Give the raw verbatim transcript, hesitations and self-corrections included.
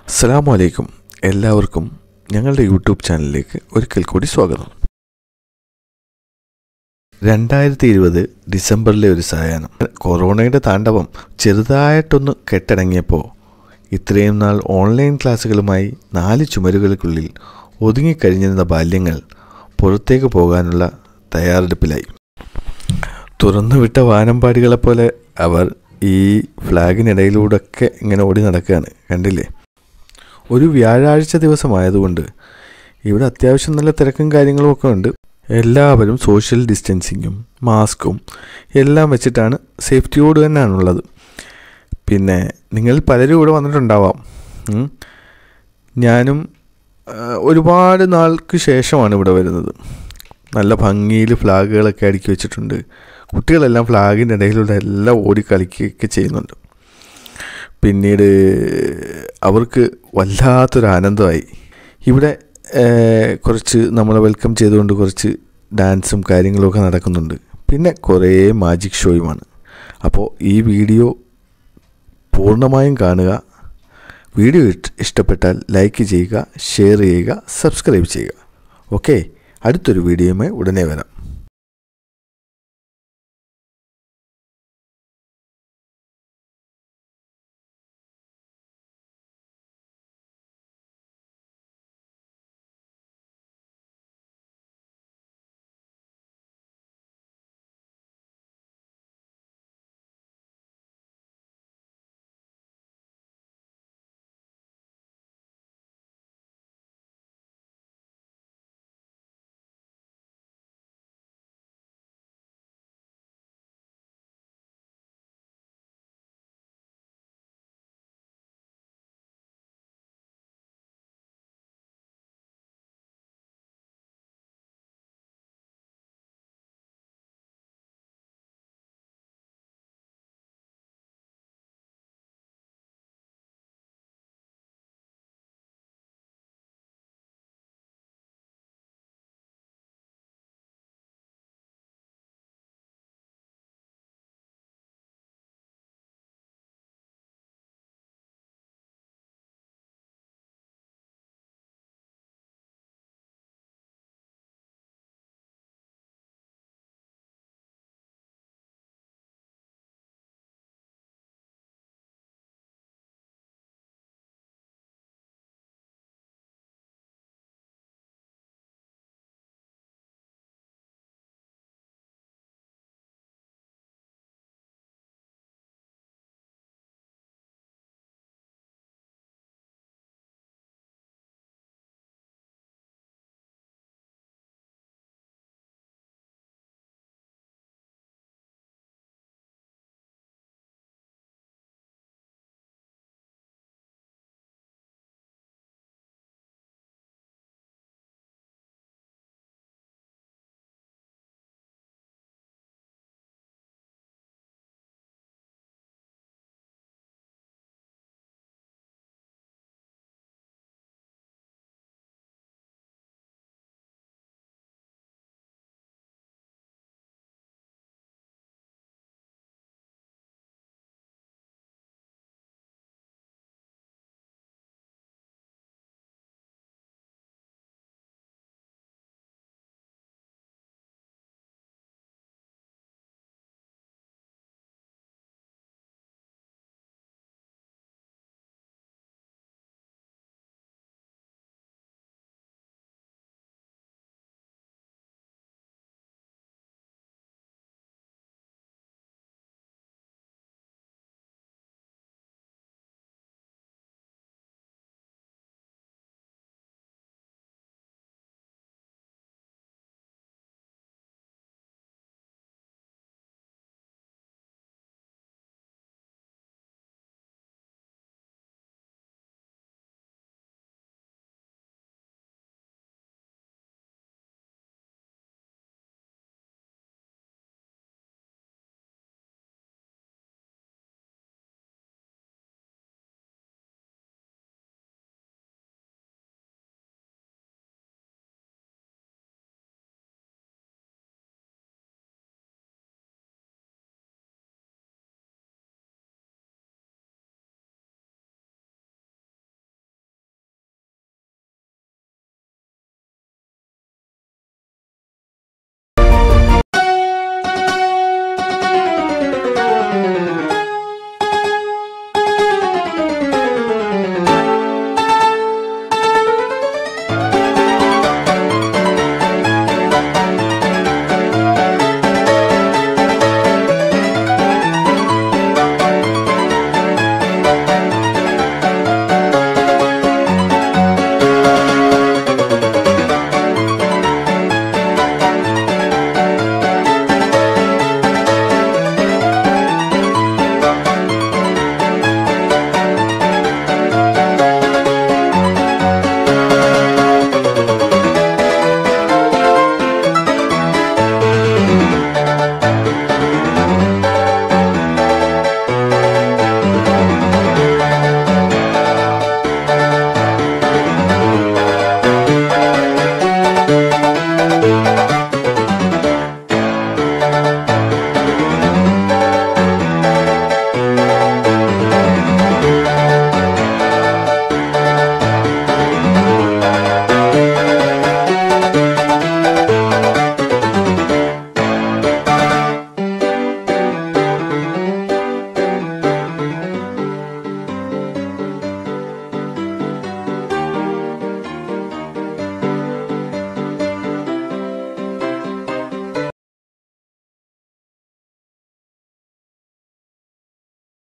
അസ്സലാമു അലൈക്കും. എല്ലാവർക്കും ഞങ്ങളുടെ യൂട്യൂബ് ചാനലിലേക്ക് ഒരിക്കൽ കൂടി സ്വാഗതം. രണ്ടായിരത്തി ഇരുപത് ഡിസംബറിലെ ഒരു സായാഹ്നം കൊറോണയുടെ താണ്ഡവം ചെറുതായിട്ടൊന്ന് കെട്ടടങ്ങിയപ്പോൾ ഇത്രയും നാൾ ഓൺലൈൻ ക്ലാസ്സുകളുമായി നാല് ചുമരുകൾക്കുള്ളിൽ ഒതുങ്ങിക്കഴിഞ്ഞിരുന്ന ബാല്യങ്ങൾ പുറത്തേക്ക് പോകാനുള്ള തയ്യാറെടുപ്പിലായി. തുറന്നുവിട്ട വാനമ്പാടികളെപ്പോലെ അവർ ഈ ഫ്ലാഗിനിടയിലൂടെയൊക്കെ ഇങ്ങനെ ഓടി നടക്കുകയാണ്. കണ്ടില്ലേ? ഒരു വ്യാഴാഴ്ച ദിവസമായതുകൊണ്ട് ഇവിടെ അത്യാവശ്യം നല്ല തിരക്കും കാര്യങ്ങളും ഒക്കെ ഉണ്ട്. എല്ലാവരും സോഷ്യൽ ഡിസ്റ്റൻസിങ്ങും മാസ്കും എല്ലാം വെച്ചിട്ടാണ്, സേഫ്റ്റിയോട് തന്നെയാണുള്ളത്. പിന്നെ നിങ്ങൾ പലരും ഇവിടെ വന്നിട്ടുണ്ടാവാം. ഞാനും ഒരുപാട് നാൾക്ക് ശേഷമാണ് ഇവിടെ വരുന്നത്. നല്ല ഭംഗിയിൽ ഫ്ലാഗുകളൊക്കെ അടുക്കി വെച്ചിട്ടുണ്ട്. കുട്ടികളെല്ലാം ഫ്ലാഗിൻ്റെ ഇടയിലൂടെ എല്ലാം ഓടിക്കളിക്കുകയൊക്കെ ചെയ്യുന്നുണ്ട്. പിന്നീട് അവർക്ക് വല്ലാത്തൊരു ആനന്ദമായി. ഇവിടെ കുറച്ച് നമ്മളെ വെൽക്കം ചെയ്തുകൊണ്ട് കുറച്ച് ഡാൻസും കാര്യങ്ങളുമൊക്കെ നടക്കുന്നുണ്ട്. പിന്നെ കുറേ മാജിക് ഷോയുമാണ്. അപ്പോൾ ഈ വീഡിയോ പൂർണ്ണമായും കാണുക. വീഡിയോ ഇഷ്ടപ്പെട്ടാൽ ലൈക്ക് ചെയ്യുക, ഷെയർ ചെയ്യുക, സബ്സ്ക്രൈബ് ചെയ്യുക. ഓക്കെ, അടുത്തൊരു വീഡിയോയുമായി ഉടനെ വരാം.